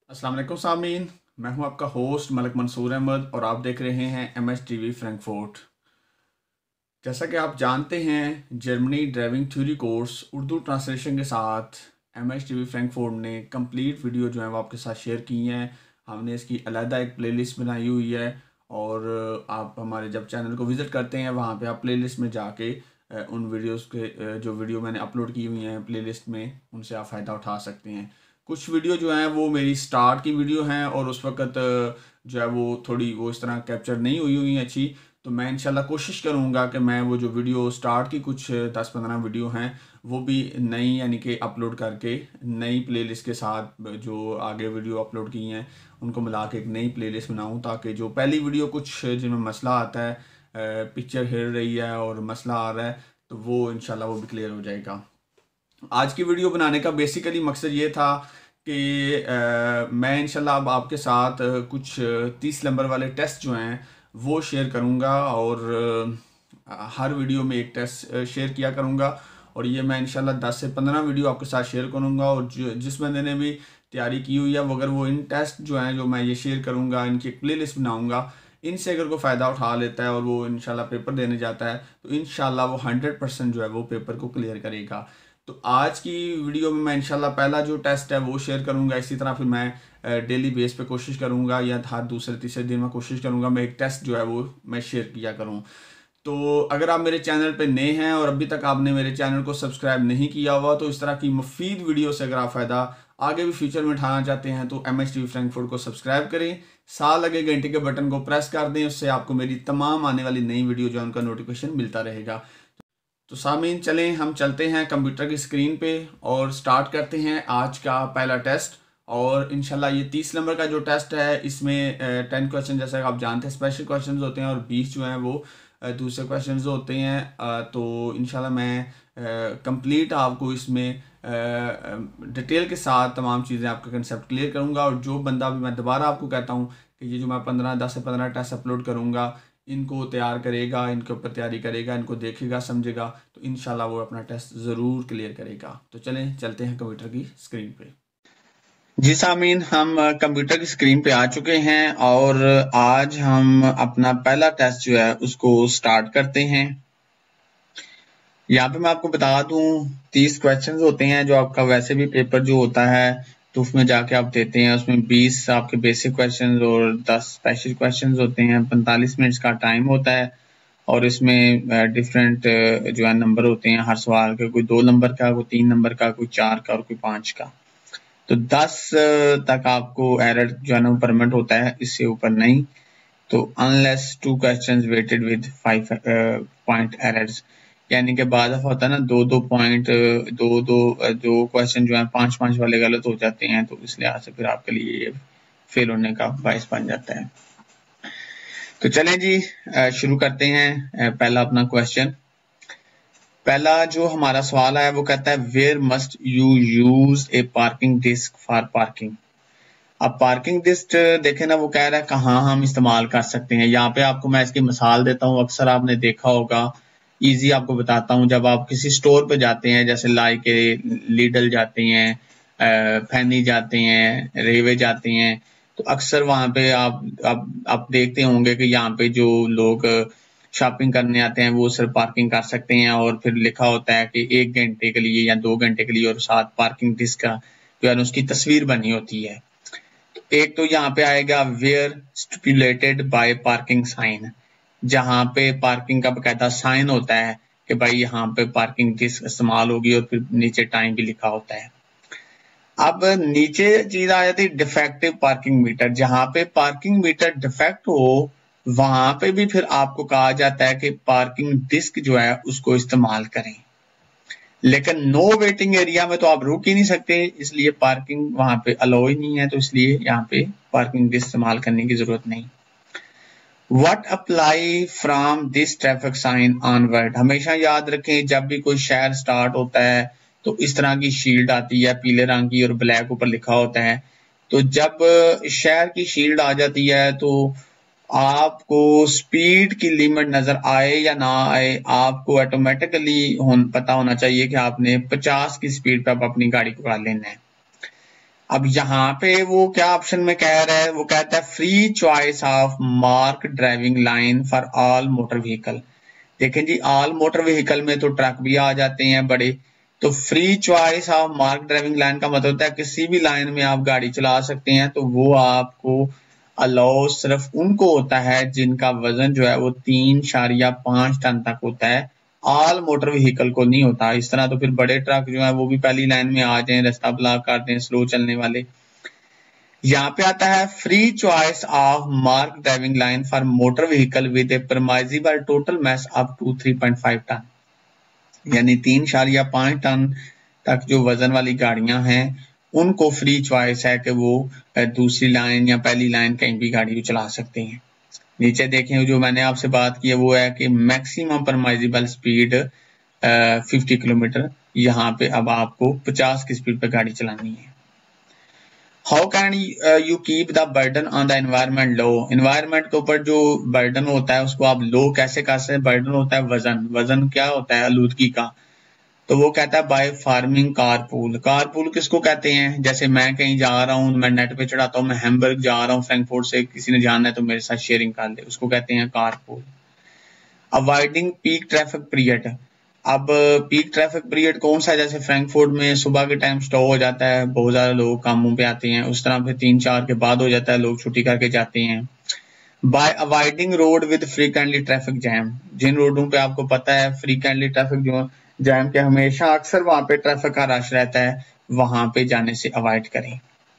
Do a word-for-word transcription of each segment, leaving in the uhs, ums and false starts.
अस्सलाम वालेकुम सामीन, मैं हूं आपका होस्ट मलिक मंसूर अहमद और आप देख रहे हैं M S T V Frankfurt. जैसा कि आप जानते हैं, Germany driving theory course Urdu translation के साथ M S T V Frankfurt ने कंप्लीट वीडियो जो है वो आपके साथ शेयर की हैं। हमने इसकी अलहदा एक प्लेलिस्ट बनाई हुई है और आप हमारे जब चैनल को विज़िट करते हैं वहाँ पे आप प्लेलिस्ट में जाके अ, उन वीडियोस के अ, जो वीडियो मैंने अपलोड की हुई हैं प्लेलिस्ट में, उनसे आप फ़ायदा उठा सकते हैं। कुछ वीडियो जो हैं वो मेरी स्टार्ट की वीडियो हैं और उस वक़्त अ, जो है वो थोड़ी वो इस तरह कैप्चर नहीं हुई हुई हैं अच्छी। तो मैं इंशाल्लाह कोशिश करूँगा कि मैं वो जो वीडियो स्टार्ट की कुछ दस पंद्रह वीडियो हैं वो भी नई यानी कि अपलोड करके नई प्लेलिस्ट के साथ जो आगे वीडियो अपलोड की हैं उनको मिला के एक नई प्लेलिस्ट बनाऊँ, ताकि जो पहली वीडियो कुछ जिनमें मसला आता है, पिक्चर हिल रही है और मसला आ रहा है, तो वो इंशाल्लाह वो भी क्लियर हो जाएगा। आज की वीडियो बनाने का बेसिकली मकसद ये था कि अ, मैं इंशाल्लाह अब आपके साथ अ, कुछ तीस नंबर वाले टेस्ट जो हैं वो शेयर करूंगा और अ, हर वीडियो में एक टेस्ट अ, शेयर किया करूंगा और ये मैं इंशाल्लाह दस से पंद्रह वीडियो आपके साथ शेयर करूंगा। और जो जिस बंदे ने भी तैयारी की हुई है वो अगर वो इन टेस्ट जो हैं जो मैं ये शेयर करूंगा इनकी एक प्ले लिस्ट बनाऊँगा, इनसे अगर कोई फ़ायदा उठा लेता है और वो इंशाल्लाह पेपर देने जाता है तो इंशाल्लाह वो हंड्रेड परसेंट जो है वो पेपर को क्लियर करेगा। तो आज की वीडियो में मैं इंशाल्लाह पहला जो टेस्ट है वो शेयर करूंगा। इसी तरह फिर मैं डेली बेस पे कोशिश करूंगा या हर दूसरे तीसरे दिन में कोशिश करूंगा मैं एक टेस्ट जो है वो मैं शेयर किया करूं। तो अगर आप मेरे चैनल पे नए हैं और अभी तक आपने मेरे चैनल को सब्सक्राइब नहीं किया हुआ तो इस तरह की मुफीद वीडियो से अगर आप फ़ायदा आगे भी फ्यूचर में उठाना चाहते हैं तो M H T V Frankfurt को सब्सक्राइब करें, साथ लगे घंटे के बटन को प्रेस कर दें, उससे आपको मेरी तमाम आने वाली नई वीडियो जो है उनका नोटिफिकेशन मिलता रहेगा। तो सामीन चलें हम चलते हैं कंप्यूटर की स्क्रीन पे और स्टार्ट करते हैं आज का पहला टेस्ट। और इंशाल्लाह ये तीस नंबर का जो टेस्ट है इसमें टेन क्वेश्चन जैसा कि आप जानते हैं स्पेशल क्वेश्चंस होते हैं और बीस जो हैं वो अ, दूसरे क्वेश्चंस होते हैं। अ, तो इंशाल्लाह मैं कंप्लीट आपको इसमें डिटेल के साथ तमाम चीज़ें आपका कंसेप्ट क्लियर करूँगा। और जो बंदा भी मैं दोबारा आपको कहता हूँ कि ये जो मैं पंद्रह दस से पंद्रह टेस्ट अपलोड करूँगा इनको तैयार करेगा, इनके ऊपर तैयारी करेगा, इनको देखेगा समझेगा तो इंशाल्लाह वो अपना टेस्ट ज़रूर क्लियर करेगा। तो चलें चलते हैं कंप्यूटर की स्क्रीन पे। जी सामीन, हम कंप्यूटर की स्क्रीन पे आ चुके हैं और आज हम अपना पहला टेस्ट जो है उसको स्टार्ट करते हैं। यहाँ पे मैं आपको बता दूं तीस क्वेश्चंस होते हैं जो आपका वैसे भी पेपर जो होता है तो उसमें जाके आप देते हैं, उसमें बीस आपके बेसिक क्वेश्चंस और दस स्पेशल क्वेश्चंस होते हैं। पैंतालीस मिनट्स का टाइम होता है और इसमें डिफरेंट जो है नंबर होते हैं हर सवाल के, कोई दो नंबर का, कोई तीन नंबर का, कोई चार का और कोई पांच का। तो दस तक आपको एरर जो है ना परमिट होता है, इससे ऊपर नहीं। तो unless two questions weighted with five point errors, यानी कि बाद होता है ना दो दो पॉइंट दो दो दो क्वेश्चन जो है पांच पांच वाले गलत हो जाते हैं, तो इस लिहाज से फिर आपके लिए ये फेल होने का बायस बन जाता है। तो चलें जी शुरू करते हैं पहला अपना क्वेश्चन। पहला जो हमारा सवाल है वो कहता है where must you use a parking disc for parking. अब पार्किंग डिस्क देखें ना, वो कह रहा है कहाँ हम इस्तेमाल कर सकते हैं। यहाँ पे आपको मैं इसकी मिसाल देता हूँ, अक्सर आपने देखा होगा, इजी आपको बताता हूँ। जब आप किसी स्टोर पे जाते हैं, जैसे लाई के लीडल जाते हैं, फैनी जाते हैं, रेवे जाते हैं, तो अक्सर वहां पे आप आप, आप देखते होंगे कि यहाँ पे जो लोग शॉपिंग करने आते हैं वो सिर्फ पार्किंग कर सकते हैं और फिर लिखा होता है कि एक घंटे के लिए या दो घंटे के लिए, और साथ पार्किंग डिस्क का जो है उसकी तस्वीर बनी होती है। एक तो यहाँ पे आएगा where stipulated by parking sign, जहां पे पार्किंग का बकायदा साइन होता है कि भाई यहाँ पे पार्किंग डिस्क इस्तेमाल होगी और फिर नीचे टाइम भी लिखा होता है। अब नीचे चीज आ जाती है डिफेक्टिव पार्किंग मीटर, जहां पे पार्किंग मीटर डिफेक्ट हो वहां पे भी फिर आपको कहा जाता है कि पार्किंग डिस्क जो है उसको इस्तेमाल करें। लेकिन नो वेटिंग एरिया में तो आप रुक ही नहीं सकते, इसलिए पार्किंग वहां पे अलाउ ही नहीं है, तो इसलिए यहाँ पे पार्किंग डिस्क इस्तेमाल करने की जरूरत नहीं। What apply from this traffic sign onward, हमेशा याद रखें जब भी कोई शहर स्टार्ट होता है तो इस तरह की शील्ड आती है पीले रंग की और ब्लैक ऊपर लिखा होता है। तो जब शहर की शील्ड आ जाती है तो आपको स्पीड की लिमिट नजर आए या ना आए, आपको ऑटोमेटिकली पता होना चाहिए कि आपने पचास की स्पीड पे आप अपनी गाड़ी को लेना है। अब यहाँ पे वो क्या ऑप्शन में कह रहा है, वो कहता है free choice of mark driving line for all motor vehicle. देखें जी, ऑल मोटर व्हीकल में तो ट्रक भी आ जाते हैं बड़े, तो free choice of mark driving line का मतलब होता है किसी भी लाइन में आप गाड़ी चला सकते हैं, तो वो आपको अलाउ सिर्फ उनको होता है जिनका वजन जो है वो तीन शारिया पांच टन तक होता है, ऑल मोटर व्हीकल को नहीं होता। इस तरह तो फिर बड़े ट्रक जो है वो भी पहली लाइन में आ जाएं, रास्ता ब्लॉक कर दें, स्लो चलने वाले। यहाँ पे आता है free choice of mark driving line for motor vehicle with a permissible total mass up to three point five tonne, यानी तीन शारिया पांच टन तक जो वजन वाली गाड़ियां हैं उनको फ्री चॉइस है कि वो दूसरी लाइन या पहली लाइन कहीं भी गाड़ी चला सकते हैं। नीचे देखें जो मैंने आपसे बात की है वो है कि maximum permissible speed fifty kilometre, यहाँ पे अब आपको पचास की स्पीड पर गाड़ी चलानी है। How can you keep the burden on the environment low, environment के ऊपर जो बर्डन होता है उसको आप लो कैसे कर सकते हैं। बर्डन होता है वजन, वजन क्या होता है आलूदगी का, तो वो कहता है बाय फार्मिंग कारपूल। कारपूल किसको कहते हैं, जैसे मैं कहीं जा रहा हूँ, मैं नेट पे चढ़ाता हूँ, मैं हैम्बर्ग जा रहा हूँ फ्रैंकफर्ट से, किसी ने जाना है तो मेरे साथ शेयरिंग कर ले, उसको कहते हैं carpool. Avoiding peak traffic period, अब पीक ट्रैफिक पीरियड कौन सा है, जैसे फ्रैंकफर्ट में सुबह के टाइम स्टॉप हो जाता है, बहुत ज्यादा लोग कामों पे आते हैं, उस तरह फिर तीन चार के बाद हो जाता है, लोग छुट्टी करके जाते हैं। By avoiding road with frequently traffic jam, जिन रोडों पे आपको पता है फ्रीक्वेंटली ट्रैफिक जो जैम के हमेशा अक्सर वहां पे ट्रैफिक का रश रहता है, वहां पे जाने से अवॉइड करें।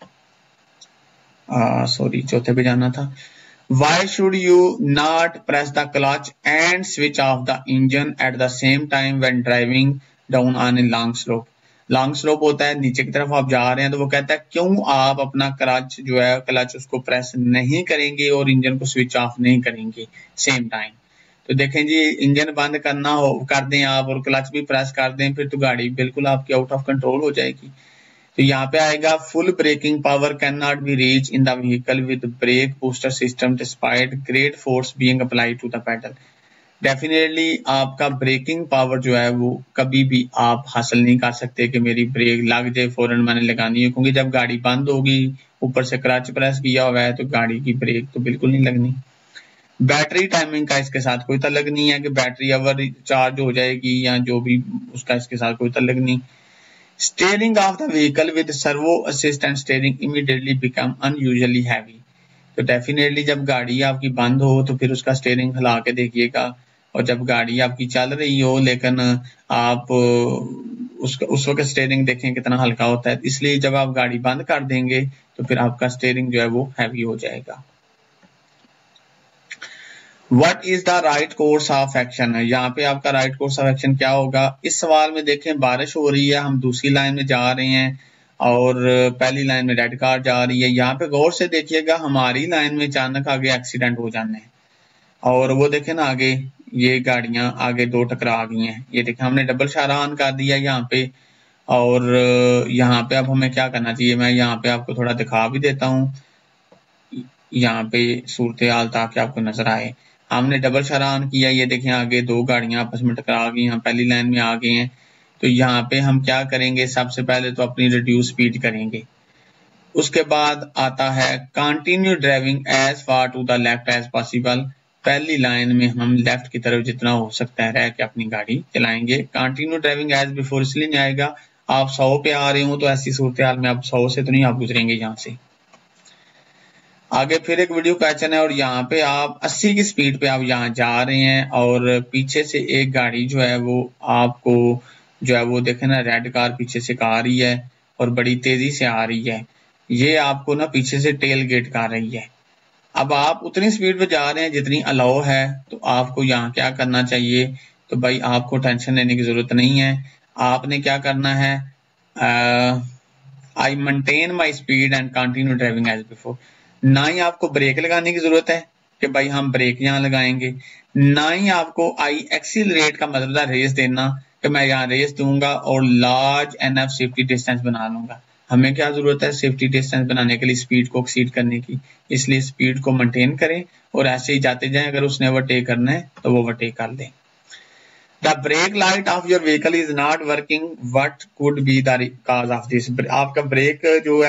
सॉरी चौथे पे जाना था। Why should you not press the clutch and switch off the engine at the same time when driving down on a long slope? Long slope होता है, नीचे की तरफ आप जा रहे हैं, तो वो कहता है क्यों आप अपना क्लच जो है क्लच उसको प्रेस नहीं करेंगे और इंजन को स्विच ऑफ नहीं करेंगे सेम टाइम। तो देखें जी, इंजन बंद करना हो कर दें आप और क्लच भी प्रेस कर दें, फिर तो गाड़ी बिल्कुल आपकी आउट ऑफ कंट्रोल हो जाएगी। तो यहाँ पे आएगा full braking power can not be reach in the vehicle with brake booster system despite great force being applied to the pedal. Definitely आपका ब्रेकिंग पावर जो है वो कभी भी आप हासिल नहीं कर सकते कि मेरी ब्रेक लग जाए फौरन मैंने लगानी है, क्योंकि जब गाड़ी बंद होगी ऊपर से क्लच प्रेस किया हुआ है तो गाड़ी की ब्रेक तो बिल्कुल नहीं लगनी। बैटरी टाइमिंग का इसके साथ कोई तल्लुक नहीं है कि बैटरी अवर चार्ज हो जाएगी या जो भी, उसका इसके साथ कोई तल्लुक नहीं। Steering of the vehicle with servo assistant steering immediately become unusually heavy। तो डेफिनेटली जब गाड़ी आपकी बंद हो तो फिर उसका स्टेयरिंग हिला के देखिएगा, और जब गाड़ी आपकी चल रही हो लेकिन आप उस उस वक्त स्टेयरिंग देखें कितना हल्का होता है, इसलिए जब आप गाड़ी बंद कर देंगे तो फिर आपका स्टेयरिंग जो है वो हैवी हो जाएगा। What is the right course of action है, यहाँ पे आपका राइट कोर्स ऑफ एक्शन क्या होगा। इस सवाल में देखें बारिश हो रही है, हम दूसरी लाइन में जा रहे हैं और पहली लाइन में रेड कार जा रही है। यहाँ पे गौर से देखिएगा, हमारी लाइन में अचानक आगे एक्सीडेंट हो जाने हैं, और वो देखें ना आगे ये गाड़ियां आगे दो टकरा गई हैं, ये देखें हमने डबल इशारा ऑन कर दिया यहाँ पे, और यहाँ पे अब हमें क्या करना चाहिए, मैं यहाँ पे आपको थोड़ा दिखा भी देता हूँ यहाँ पे सूरत हाल ताकि आपको नजर आए। हमने डबल इशारा ऑन किया, ये देखें आगे दो गाड़ियां आपस में टकरा गई, हम पहली लाइन में आ गए हैं। तो यहाँ पे हम क्या करेंगे, सबसे पहले तो अपनी रिड्यूस स्पीड करेंगे, उसके बाद आता है continue driving as far to the left as possible. पहली लाइन में हम लेफ्ट की तरफ जितना हो सकता है रह के अपनी गाड़ी चलाएंगे। कंटिन्यू ड्राइविंग एज बिफोर इसलिए नहीं आएगा, आप सौ पे आ रहे हो तो ऐसी सूरत हाल में आप सौ से तो नहीं आप गुजरेंगे यहाँ से। आगे फिर एक वीडियो क्वेश्चन है और यहाँ पे आप अस्सी की स्पीड पे आप यहाँ जा रहे हैं और पीछे से एक गाड़ी जो है वो आपको जो है वो देखे ना रेड कार पीछे से आ रही है और बड़ी तेजी से आ रही है, ये आपको ना पीछे से टेल गेट कर रही है। अब आप उतनी स्पीड पे जा रहे हैं जितनी अलाउ है, तो आपको यहाँ क्या करना चाहिए, तो भाई आपको टेंशन लेने की जरूरत नहीं है। आपने क्या करना है, I maintain my speed and continue driving as before. ना ही आपको ब्रेक लगाने की जरूरत है कि भाई हम ब्रेक यहाँ लगाएंगे, ना ही आपको आई एक्सीलरेट का मतलब रेस देना कि मैं यहाँ रेस दूंगा और लार्ज एनफ सेफ्टी डिस्टेंस बना लूंगा। हमें क्या जरूरत है सेफ्टी डिस्टेंस बनाने के लिए, स्पीड को एक्सीड करने की, इसलिए स्पीड को मेंटेन करें और ऐसे ही जाते जाएं। अगर उसने ओवरटेक करना है तो वो ओवरटेक कर दें। The brake light of your vehicle is not working, what could be the cause of this. आपका ब्रेक जो है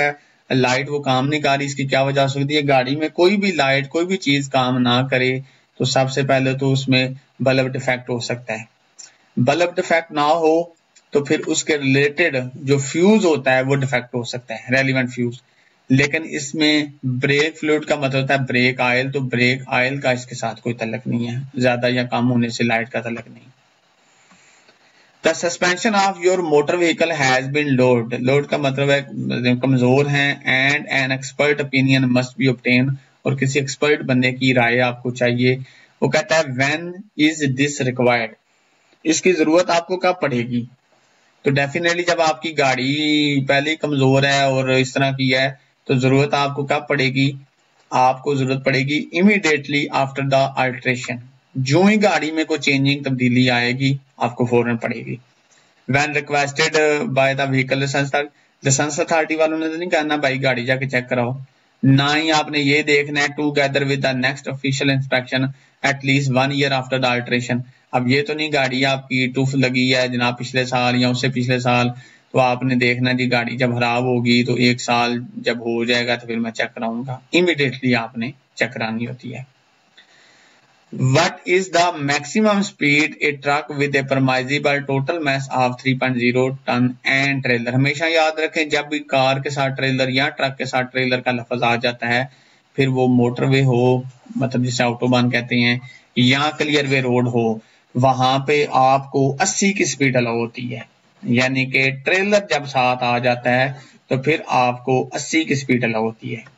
लाइट वो काम नहीं कर रही, इसकी क्या वजह हो सकती है? गाड़ी में कोई भी लाइट कोई भी चीज काम ना करे तो सबसे पहले तो उसमें बल्ब डिफेक्ट हो सकता है। बल्ब डिफेक्ट ना हो तो फिर उसके रिलेटेड जो फ्यूज होता है वो डिफेक्ट हो सकता है, रेलिवेंट फ्यूज। लेकिन इसमें ब्रेक फ्लूइड का मतलब होता है ब्रेक ऑयल, तो ब्रेक ऑयल का इसके साथ कोई तल्लक नहीं है, ज्यादा या कम होने से लाइट का तल्लक नहीं। The suspension of your motor vehicle has been load, load का मतलब है कमजोर है, and an expert opinion must be obtain, और किसी एक्सपर्ट बंदे की राय आपको चाहिए। वो कहता है व्हेन इज दिस रिक्वायर्ड, इसकी जरूरत आपको कब पड़ेगी? तो डेफिनेटली जब आपकी गाड़ी पहले ही कमजोर है और इस तरह की है तो जरूरत आपको कब पड़ेगी? आपको जरूरत पड़ेगी इमीडिएटली आफ्टर द अल्ट्रेशन, जो ही गाड़ी में कोई चेंजिंग तब्दीली आएगी आपको फौरन पड़ेगी। When requested by the vehicle licence licence authority वालों ने तो नहीं कहना भाई गाड़ी जाके चेक कराओ, ना ही आपने ये देखना है together with the next official inspection at least one year after the alteration. अब ये तो नहीं गाड़ी आपकी टूफ लगी है जनाब पिछले साल या उससे पिछले साल, तो आपने देखना जी गाड़ी जब खराब होगी तो एक साल जब हो जाएगा तो फिर मैं चेक कराऊंगा, इमीडिएटली आपने चेक करानी होती है। What is the maximum speed a truck with a permissible total mass of three point zero tonne and trailer? हमेशा याद रखें जब भी कार के साथ ट्रेलर या ट्रक के साथ ट्रेलर का लफ्ज आ जाता है, फिर वो मोटरवे हो मतलब जिसे ऑटोबान कहते हैं या क्लियर वे रोड हो, वहां पे आपको अस्सी की स्पीड अलाउ होती है। यानी कि ट्रेलर जब साथ आ जाता है तो फिर आपको अस्सी की स्पीड अलाउ होती है।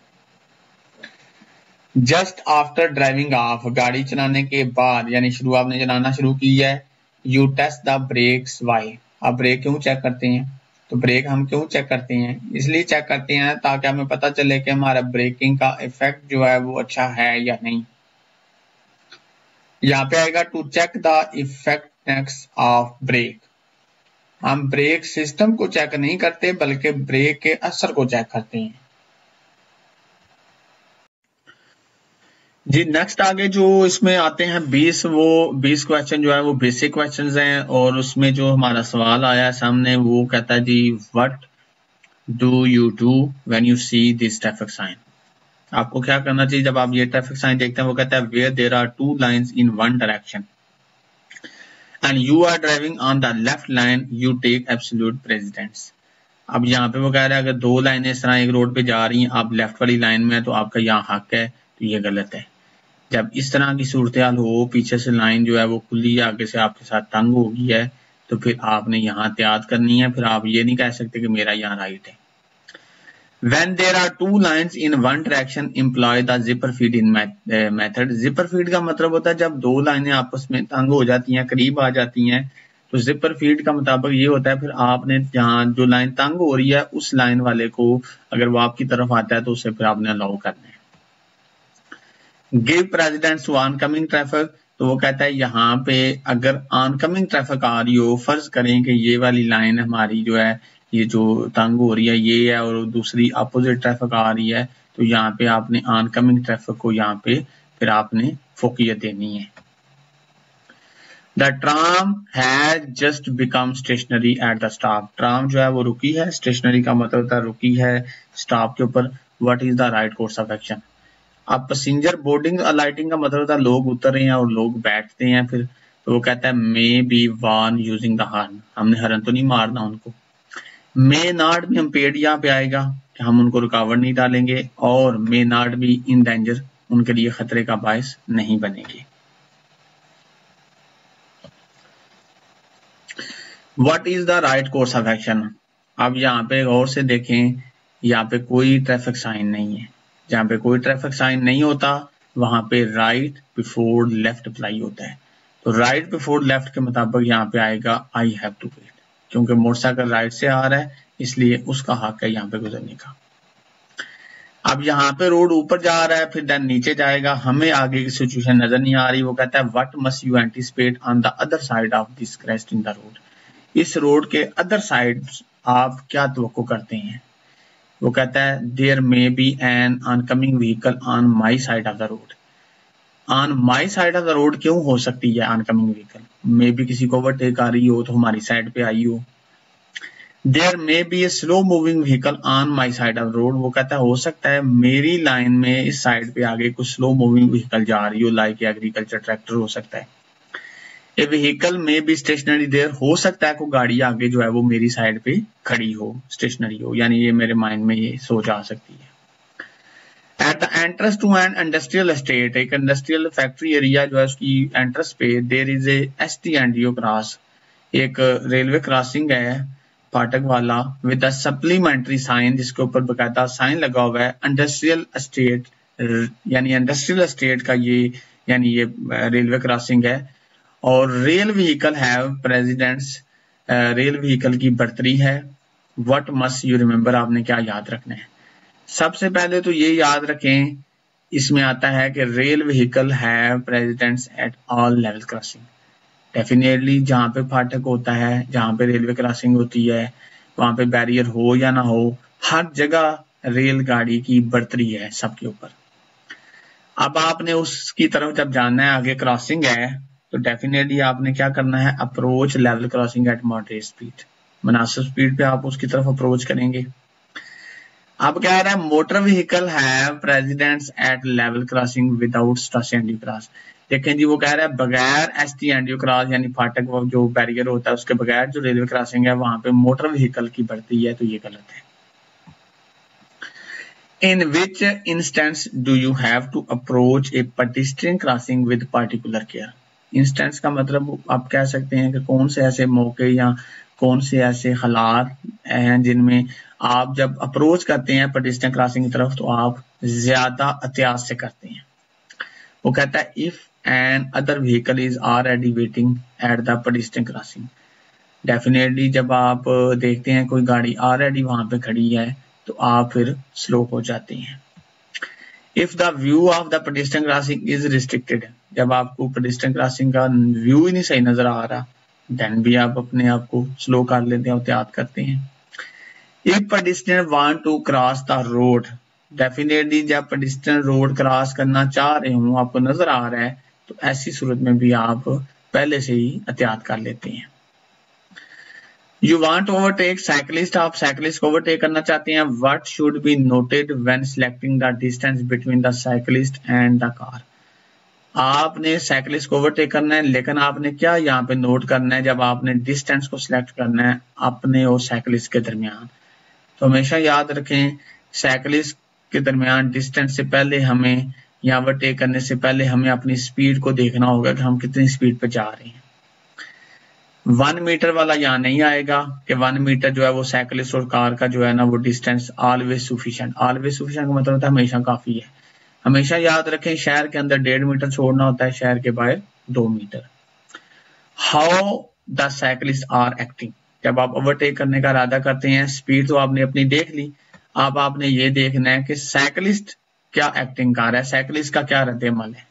जस्ट आफ्टर ड्राइविंग ऑफ, गाड़ी चलाने के बाद यानी शुरू आपने चलाना शुरू की है, you test the brakes why. आप ब्रेक क्यों चेक करते हैं? तो ब्रेक हम क्यों चेक करते हैं? इसलिए चेक करते हैं ताकि हमें पता चले कि हमारा ब्रेकिंग का इफेक्ट जो है वो अच्छा है या नहीं। यहाँ पे आएगा to check the effectiveness of brake. हम ब्रेक सिस्टम को चेक नहीं करते बल्कि ब्रेक के असर को चेक करते हैं। जी नेक्स्ट आगे जो इसमें आते हैं बीस, वो बीस क्वेश्चन जो है वो बेसिक क्वेश्चंस हैं, और उसमें जो हमारा सवाल आया सामने वो कहता है जी what do you do when you see this traffic sign. आपको क्या करना चाहिए जब आप ये ट्रैफिक साइन देखते हैं? वो कहता है where there are two lines in one direction and you are driving on the left line you take absolute precedence. अब यहाँ पे वो कह रहा है अगर दो लाइनें इस तरह एक रोड पे जा रही हैं, आप लेफ्ट वाली लाइन में है तो आपका यहाँ हक है, तो ये गलत है। जब इस तरह की सूरत हाल हो, पीछे से लाइन जो है वो खुली है, आगे से आपके साथ तंग हो गई है, तो फिर आपने यहाँ एहतियात करनी है। फिर आप ये नहीं कह सकते कि मेरा यहाँ राइट है। When there are two lines in one direction, employ the zipper feed in method. zipper feed का मतलब होता है जब दो लाइनें आपस में तंग हो जाती हैं, करीब आ जाती हैं, तो जिपर फीड का मुताबिक ये होता है फिर आपने जहाँ जो लाइन तंग हो रही है उस लाइन वाले को अगर वो आपकी तरफ आता है तो उसे फिर आपने अलाउ करना है। Give precedence to oncoming traffic, तो वो कहता है यहाँ पे अगर ऑनकमिंग ट्रैफिक आ रही हो, फर्ज करें कि ये वाली लाइन हमारी जो है ये जो तंग हो रही है ये है और दूसरी अपोजिट ट्रैफिक आ रही है, तो यहाँ पे आपने ऑनकमिंग ट्रैफिक को यहाँ पे फिर आपने फोकियत देनी है। The tram has just become stationary at the stop, tram जो है वो रुकी है, स्टेशनरी का मतलब होता है रुकी है स्टॉप के ऊपर। What is the right course of action? अब पैसेंजर बोर्डिंग अलाइटिंग का मतलब होता है लोग उतर रहे हैं और लोग बैठते हैं, फिर तो वो कहता है may be warn using the horn, हमने हॉर्न तो नहीं मारना उनको। मे नॉट भी हम पेड यहाँ पे आएगा कि हम उनको रुकावट नहीं डालेंगे, और मे नॉट भी इन डेंजर, उनके लिए खतरे का बायस नहीं बनेंगे। What is the right course of action? अब यहाँ पे गौर से देखें, यहाँ पे कोई ट्रैफिक साइन नहीं है, जहाँ पे कोई ट्रैफिक साइन नहीं होता वहां पे राइट बिफोर लेफ्ट अप्लाई होता है। तो राइट बिफोर लेफ्ट के मुताबिक यहाँ पे आएगा आई हैव टू वेट, क्योंकि मोटरसाइकिल राइट से आ रहा है इसलिए उसका हक है यहाँ पे गुजरने का। अब यहाँ पे रोड ऊपर जा रहा है फिर देन नीचे जाएगा, हमें आगे की सिचुएशन नजर नहीं आ रही। वो कहता है what must you anticipate on the other side of this crest in the road, इस रोड के अदर साइड आप क्या तवक्को करते हैं? वो कहता है there may be an oncoming vehicle on my side of the road. On my side of the road क्यों हो सकती है ऑनकमिंग व्हीकल? मे बी किसी को ओवरटेक आ रही हो तो हमारी साइड पे आई हो। There may be a slow moving vehicle on my side of road. वो कहता है हो सकता है मेरी लाइन में इस साइड पे आगे कुछ स्लो मूविंग व्हीकल जा रही हो, लाइक एग्रीकल्चर ट्रैक्टर हो सकता है। ए व्हीकल में भी स्टेशनरी देयर, हो सकता है कोई गाड़ी आगे जो है वो मेरी साइड पे खड़ी हो, स्टेशनरी हो, यानी ये मेरे माइंड में ये सोच आ सकती है। At the entrance to an industrial estate, एक इंडस्ट्रियल फैक्ट्री एरिया जो है उसकी एंट्रेंस पे there is a S T Andrew cross, एक रेलवे क्रॉसिंग है फाटक वाला विद अ सप्लीमेंट्री साइन, जिसके ऊपर बकायदा साइन लगा हुआ है इंडस्ट्रियल एस्टेट, यानी इंडस्ट्रियल एस्टेट का ये यानी ये रेलवे क्रॉसिंग है। और rail vehicle have precedence, rail vehicle की बढ़तरी है। व्हाट मस्ट यू रिमेंबर, आपने क्या याद रखना है? सबसे पहले तो ये याद रखें, इसमें आता है कि rail vehicle have precedence at all level crossing. Definitely जहाँ पे फाटक होता है, जहाँ पे रेलवे क्रॉसिंग होती है, वहां पे बैरियर हो या ना हो, हर जगह रेलगाड़ी की बढ़तरी है सबके ऊपर। अब आपने उसकी तरफ जब जाना है, आगे क्रॉसिंग है, तो डेफिनेटली आपने क्या करना है, approach level crossing at moderate speed, मुनासिब स्पीड पे आप उसकी तरफ अप्रोच करेंगे। अब क्या रहा है, motor vehicle have precedence at level crossing without stop and cross. देखें जी, वो कह रहा है बगैर S T Andrew cross यानी फाटक जो बैरियर होता है उसके बगैर जो रेलवे क्रॉसिंग है वहां पे मोटर व्हीकल की बढ़ती है, तो ये गलत है। In which instance do you have to approach a pedestrian crossing with particular care. Instance का मतलब आप कह सकते हैं कि कौन से ऐसे मौके या कौन से ऐसे हालात हैं जिनमें आप जब अप्रोच करते हैं पेडेस्ट्रियन क्रॉसिंग की तरफ तो आप ज्यादा एहतियात से करते हैं। वो कहता है if an other vehicle is already waiting at the pedestrian crossing. Definitely जब आप देखते हैं कोई गाड़ी ऑलरेडी वहां पे खड़ी है तो आप फिर स्लो हो जाते हैं। If the view of the pedestrian crossing is restricted, जब आपको पेडेस्ट्रियन क्रॉसिंग का व्यू ही नहीं सही नजर आ रहा, देन भी आप अपने आप को स्लो कर लेते हैं, एहतियात करते हैं। If pedestrian want to cross the road, definitely जब पेडेस्ट्रियन रोड क्रॉस करना चाह रहे हो, आपको नजर आ रहा है, तो ऐसी सूरत में भी आप पहले से ही एहतियात कर लेते हैं। You want to overtake cyclist, आप साइकिलिस्ट को ओवरटेक करना चाहते हैं। What should be noted when selecting the distance between the cyclist and the car. आपने साइकिलिस्ट को ओवरटेक करना है, लेकिन आपने क्या यहाँ पे नोट करना है जब आपने डिस्टेंस को सिलेक्ट करना है अपने और साइकिलिस्ट के दरमियान। तो हमेशा याद रखें, साइकिलिस्ट के दरमियान डिस्टेंस से पहले हमें या ओवरटेक करने से पहले हमें अपनी स्पीड को देखना होगा कि हम कितनी स्पीड पे जा रहे हैं। वन मीटर वाला यहाँ नहीं आएगा कि वन मीटर जो है वो साइकिलिस्ट और कार का जो है ना वो distance always sufficient. Always sufficient का मतलब होता है हमेशा काफी है। हमेशा याद रखें शहर के अंदर डेढ़ मीटर छोड़ना होता है, शहर के बाहर दो metre. How the cyclist are acting, जब आप ओवरटेक करने का इरादा करते हैं, स्पीड तो आपने अपनी देख ली, अब आपने ये देखना है कि साइकिलिस्ट क्या एक्टिंग कर रहा है, साइकिलिस्ट का क्या रद्द-ए-अमल है।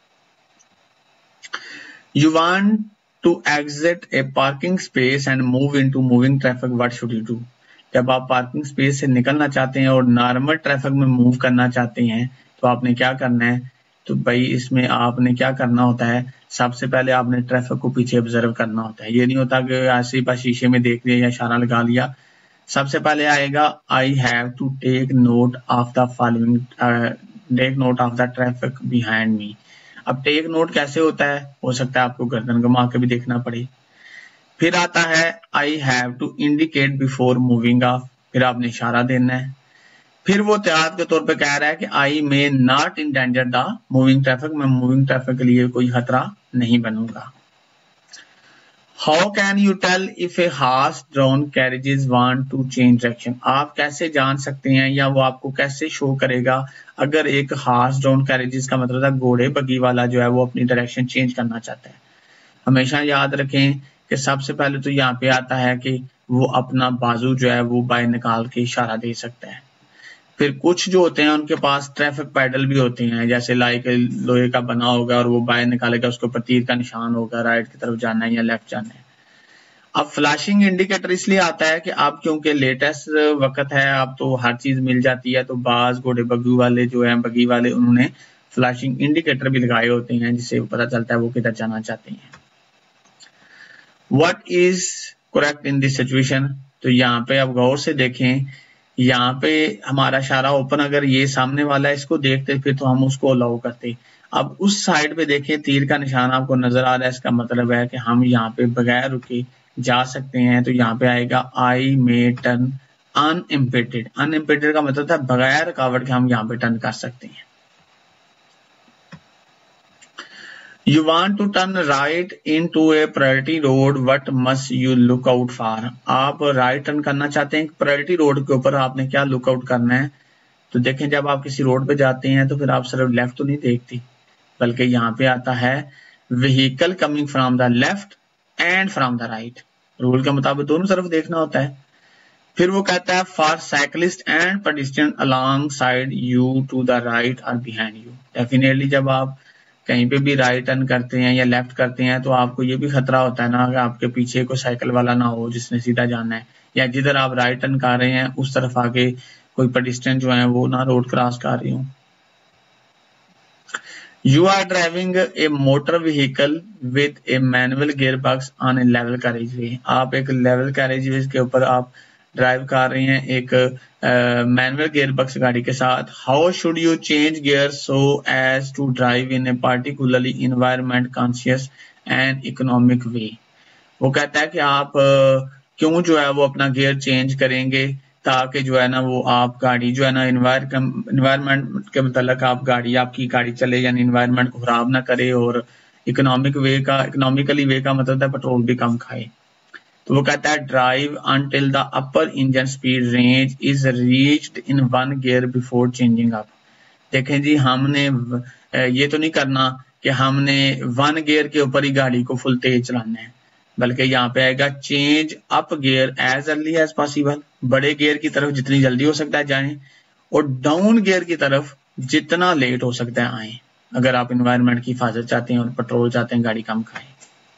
You want to exit a parking space and move into moving traffic, what should you do. जब आप पार्किंग स्पेस से निकलना चाहते हैं और नॉर्मल ट्रैफिक में मूव करना चाहते हैं तो आपने क्या करना है, तो भाई इसमें आपने क्या करना होता है, सबसे पहले आपने ट्रैफिक को पीछे ऑब्जर्व करना होता है। ये नहीं होता कि ऐसे ही बस शीशे में देख लिया या इशारा लगा लिया। सबसे पहले आएगा I have to take note of the following, take note of the traffic behind me. अब टेक नोट कैसे होता है, हो सकता है आपको गर्दन घुमा के भी देखना पड़े। फिर आता है I have to indicate before moving off, फिर आपने इशारा देना है। फिर वो एहतियात के तौर पे कह रहा है कि I may not endanger the moving traffic, मैं मूविंग ट्रैफिक के लिए कोई खतरा नहीं बनूंगा। How can you tell if a horse drawn carriages want to change direction, आप कैसे जान सकते हैं या वो आपको कैसे शो करेगा अगर एक हॉर्स ड्रॉन कैरेजेस का मतलब है घोड़े बगी वाला जो है वो अपनी डायरेक्शन चेंज करना चाहता है। हमेशा याद रखें कि सबसे पहले तो यहाँ पे आता है कि वो अपना बाजू जो है वो बाहर निकाल के इशारा दे सकता है। फिर कुछ जो होते हैं उनके पास ट्रैफिक पैडल भी होते हैं, जैसे लाइक लोहे का बना होगा और वो बाहर निकालेगा, उसके ऊपर तीर का निशान होगा, राइट की तरफ जाना है या लेफ्ट जाना है। अब फ्लैशिंग इंडिकेटर इसलिए आता है कि अब क्योंकि लेटेस्ट वक्त है, अब तो हर चीज मिल जाती है, तो बाज घोड़े बग्गी वाले जो है बगी वाले उन्होंने फ्लैशिंग इंडिकेटर भी लगाए होते हैं जिससे पता चलता है वो किधर जाना चाहते हैं। What is correct in this situation, तो यहाँ पे आप गौर से देखें, यहाँ पे हमारा इशारा ओपन, अगर ये सामने वाला है इसको देखते फिर तो हम उसको अलाउ करते। अब उस साइड पे देखें तीर का निशान आपको नजर आ रहा है, इसका मतलब है कि हम यहाँ पे बगैर रुके जा सकते हैं। तो यहाँ पे आएगा आई मे टर्न अनइम्पेडेड। अनइम्पेडेड का मतलब था बगैर रुकावट के हम यहाँ पे टर्न कर सकते हैं। You want to turn right into a priority road, what must you look out for? आप राइट टर्न करना चाहते हैं प्रायोरिटी रोड के ऊपर, आपने क्या लुक आउट करना है? तो देखें, जब आप किसी रोड पे जाते हैं तो फिर आप सिर्फ लेफ्ट तो नहीं देखती, बल्कि यहाँ पे आता है vehicle coming from the left and from the right. Rule के मुताबिक दोनों तरफ देखना होता है। फिर वो कहता है for cyclist and pedestrian alongside you to the right or behind you. Definitely जब आप कहीं पे भी राइट टर्न करते हैं या लेफ्ट करते हैं तो आपको ये भी खतरा होता है ना कि आपके पीछे कोई साइकिल वाला ना हो जिसने सीधा जाना है, या जिधर आप राइट टर्न कर रहे हैं उस तरफ आगे कोई पेडिस्ट्रियन जो है वो ना रोड क्रॉस कर रही हो। You are driving a motor vehicle with a manual gearbox on a level carriageway. आप एक level carriageway के ऊपर आप ड्राइव कर रहे हैं एक मैनुअल गियरबॉक्स गाड़ी के साथ। How should you change gear so as to drive in a particularly environment conscious and economic way. वो कहता है कि आप uh, क्यों जो है वो अपना गियर चेंज करेंगे ताकि जो है ना वो आप गाड़ी जो है ना इन्वायरमेंट के मतलब आप गाड़ी आपकी गाड़ी चले यानी इन्वायरमेंट को खराब ना करे, और इकोनॉमिक वे का इकोनॉमिकली वे का मतलब है पेट्रोल भी कम खाए। तो वो कहता है drive until the upper engine speed range is reached in one gear before changing up. देखें जी, हमने ये तो नहीं करना कि हमने वन गियर के ऊपर ही गाड़ी को फुल तेज चलाना है, बल्कि यहाँ पे आएगा change up gear as early as possible. बड़े गियर की तरफ जितनी जल्दी हो सकता है जाएं, और डाउन गियर की तरफ जितना लेट हो सकता है आए, अगर आप इन्वायरमेंट की हिफाजत चाहते हैं और पेट्रोल चाहते हैं गाड़ी कम खाएं।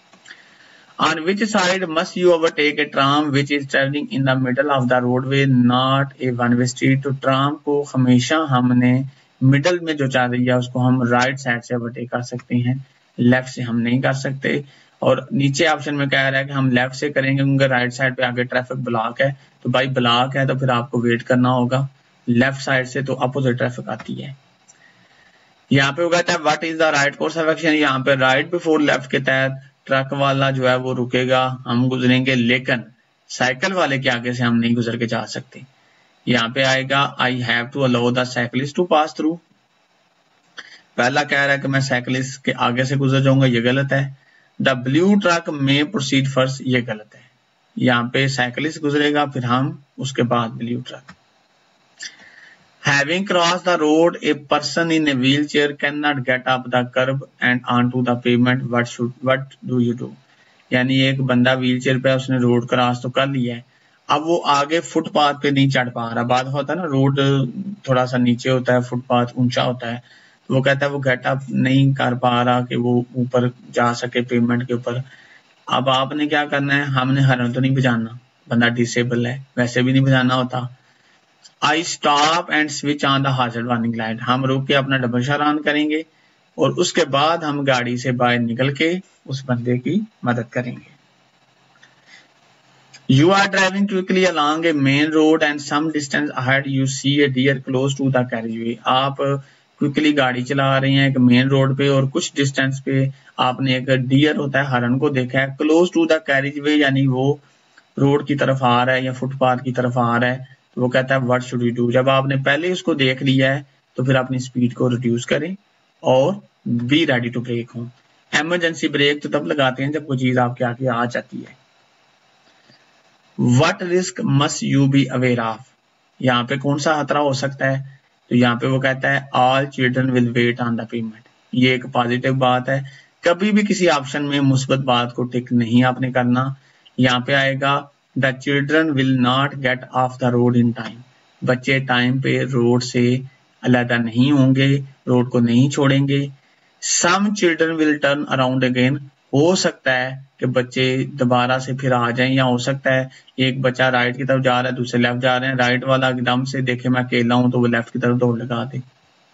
On which side must you overtake a tram which is traveling in the middle of the roadway, not a one-way street? तो ट्राम को हमेशा हमने मिडल में जो चल रही है उसको हम राइट साइड से ओवरटेक कर सकते हैं, लेफ्ट से हम नहीं कर सकते। और नीचे ऑप्शन में कह रहा है कि हम लेफ्ट से करेंगे क्योंकि राइट साइड पे आगे ट्रैफिक ब्लॉक है। तो भाई ब्लॉक है तो फिर आपको वेट करना होगा, लेफ्ट साइड से तो अपोजिट ट्रैफिक आती है। यहाँ पे वो कहता है what is the right course of action. यहाँ पे राइट बिफोर लेफ्ट के तहत ट्रक वाला जो है वो रुकेगा, हम गुजरेंगे, लेकिन साइकिल वाले के आगे से हम नहीं गुजर के जा सकते। यहाँ पे आएगा I have to allow the cyclist to pass through. पहला कह रहा है कि मैं साइकिलिस्ट के आगे से गुजर जाऊंगा, ये गलत है। The blue truck may proceed first, ये गलत है। यहाँ पे साइकिलिस्ट गुजरेगा फिर हम, उसके बाद blue truck. Having crossed the road, a person in a wheelchair cannot get up the curb and onto the pavement. What should what do you do? यानी एक बंदा व्हीलचेयर पे उसने रोड क्रॉस तो कर लिया है, अब वो आगे फुटपाथ पे नहीं चढ़ पा रहा। बात होता है ना, रोड थोड़ा सा नीचे होता है, फुटपाथ ऊंचा होता है, तो वो कहता है वो गेट अप नहीं कर पा रहा कि वो ऊपर जा सके पेमेंट के ऊपर। अब आपने क्या करना है, हमने हॉर्न तो नहीं बजाना, बंदा डिसेबल है, वैसे भी नहीं बजाना होता। I stop and switch on the hazard warning light. हम रुक के अपना डबल इशारा ऑन करेंगे और उसके बाद हम गाड़ी से बाहर निकल के उस बंदे की मदद करेंगे। You are driving quickly along a main road and some distance ahead you see a deer close to the carriageway। आप क्विकली गाड़ी चला रहे हैं एक मेन रोड पे और कुछ डिस्टेंस पे आपने एक डियर होता है हरन को देखा है, क्लोज टू द कैरिजवे यानी वो रोड की तरफ आ रहा है या फुटपाथ की तरफ आ रहा है। तो वो कहता है व्हाट शुड यू डू। जब आपने पहले उसको देख लिया है तो फिर अपनी स्पीड को रिड्यूस करें और बी रेडी टू ब्रेक हो। इमरजेंसी ब्रेक तो तब लगाते हैं जब कोई चीज आपके आगे आ जाती है। What risk must you be aware of. यहाँ पे कौन सा खतरा हो सकता है, तो यहाँ पे वो कहता है all children will wait on the pavement. ये एक पॉजिटिव बात है, कभी भी किसी ऑप्शन में मुस्बत बात को टिक नहीं आपने करना। यहाँ पे आएगा the children will not get off the road in time. बच्चे टाइम पे रोड से अलहदा नहीं होंगे, रोड को नहीं छोड़ेंगे। Some children will turn around again. हो सकता है कि बच्चे दोबारा से फिर आ जाएं, या हो सकता है एक बच्चा राइट की तरफ जा रहा है दूसरे लेफ्ट जा रहे हैं, राइट वाला एकदम से देखे मैं अकेला हूं तो वो लेफ्ट की तरफ दौड़ लगा दे।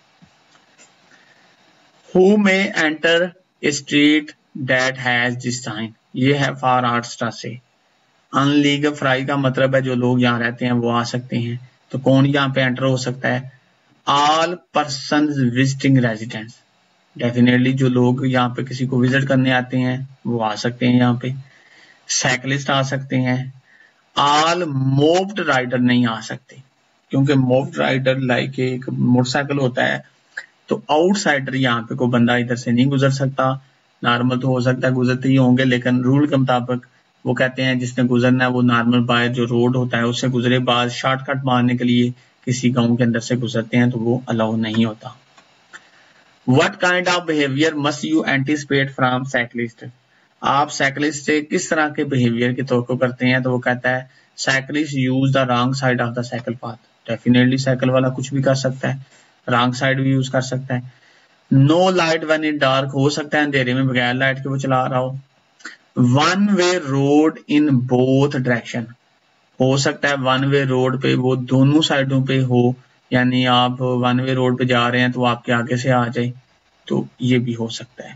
Who may enter a street that has this sign. ये है फार आर्ट स्ट्रासे। अनलीगल फ्राई का मतलब है जो लोग यहाँ रहते हैं वो आ सकते हैं। तो कौन यहाँ पे एंटर हो सकता है? All person visiting residents, definitely जो लोग यहाँ पे किसी को विजिट करने आते हैं वो आ सकते हैं यहाँ पे। साइकिलिस्ट आ सकते हैं। ऑल मोप्ड राइडर नहीं आ सकते, क्योंकि मोप्ड राइडर लाइक एक मोटरसाइकिल होता है, तो आउटसाइडर यहाँ पे कोई बंदा इधर से नहीं गुजर सकता। नॉर्मल तो हो सकता है गुजरते ही होंगे, लेकिन रूल के मुताबिक वो कहते हैं जिसने गुजरना है वो नॉर्मल बाय जो रोड होता है उससे गुजरे, बाद शॉर्टकट मारने के लिए किसी गांव के अंदर से गुजरते हैं तो वो अलाउ नहीं होता। What kind of behavior must you anticipate from cyclist? आप साइकिलिस्ट से किस तरह के बिहेवियर की तवक्को करते हैं? तो वो कहता है cyclist use the wrong side of the cycle path. Definitely cycle वाला कुछ भी कर सकता है, रॉन्ग साइड भी यूज कर सकता है। No light when in dark, हो सकता है अंधेरे में बगैर लाइट के वो चला रहा हो। One way road in both direction, हो सकता है वन वे रोड पे वो दोनों साइडों पे हो, यानी आप वन वे रोड पे जा रहे हैं तो आपके आगे से आ जाए, तो ये भी हो सकता है।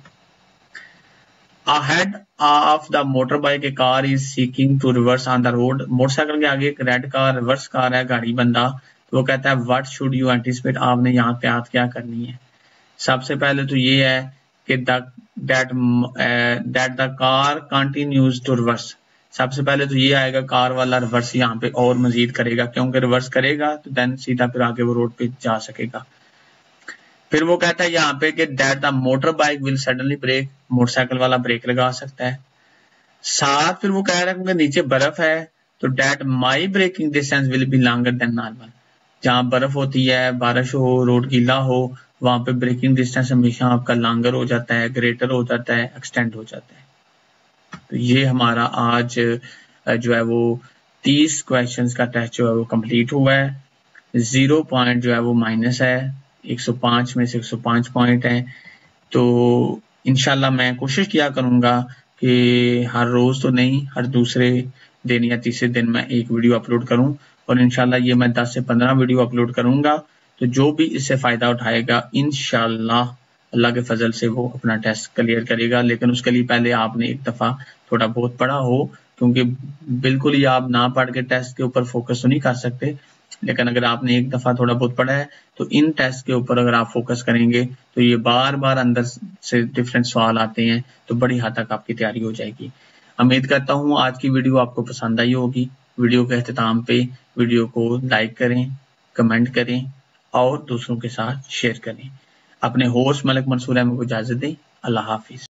Ahead of the motor bike a car is seeking to reverse on the road, motorcycle के आगे एक रेड कार रिवर्स कार है, गाड़ी बंदा, तो वो कहता है व्हाट शुड यू एंटिसिपेट, आपने यहाँ पे याद क्या करनी है? सबसे पहले तो ये है कि that that the car continues to reverse, सबसे पहले तो ये आएगा कार वाला रिवर्स यहाँ पे और मजीद करेगा, क्योंकि रिवर्स करेगा तो देन सीधा फिर आगे वो रोड पे जा सकेगा। फिर वो कहता है यहाँ पे कि that the motor bike will suddenly brake, motorcycle वाला ब्रेक लगा सकता है। साथ फिर वो कह रहा है क्योंकि नीचे बर्फ है तो that my braking distance will be longer than normal, जहाँ बर्फ होती है, बारिश हो, रोड गीला हो, वहां पे ब्रेकिंग डिस्टेंस हमेशा आपका लॉन्गर हो जाता है, ग्रेटर हो जाता है, एक्सटेंड हो जाता है। तो ये हमारा आज जो है वो तीस क्वेश्चंस का टेस्ट जो है वो कंप्लीट हुआ है। जीरो पॉइंट जो है वो माइनस है, एक सौ पाँच में से एक सौ पाँच पॉइंट है। तो इंशाल्लाह मैं कोशिश किया करूंगा कि हर रोज तो नहीं, हर दूसरे दिन या तीसरे दिन मैं एक वीडियो अपलोड करूं, और इंशाल्लाह ये मैं दस से पंद्रह वीडियो अपलोड करूंगा। तो जो भी इससे फायदा उठाएगा इंशाल्लाह अल्लाह के फजल से वो अपना टेस्ट क्लियर करेगा। लेकिन उसके लिए पहले आपने एक दफा थोड़ा बहुत पढ़ा हो, क्योंकि बिल्कुल ही आप ना पढ़ के टेस्ट के ऊपर फोकस तो नहीं कर सकते, लेकिन अगर आपने एक दफा थोड़ा बहुत पढ़ा है तो इन टेस्ट के ऊपर अगर आप फोकस करेंगे तो ये बार बार अंदर से डिफरेंट सवाल आते हैं, तो बड़ी हद तक आपकी तैयारी हो जाएगी। उम्मीद करता हूँ आज की वीडियो आपको पसंद आई होगी। वीडियो के अख्ताम पे वीडियो को लाइक करें, कमेंट करें और दूसरों के साथ शेयर करें। अपने होस्ट मलिक मंसूर अहमद को इजाजत दें। अल्लाह हाफिज।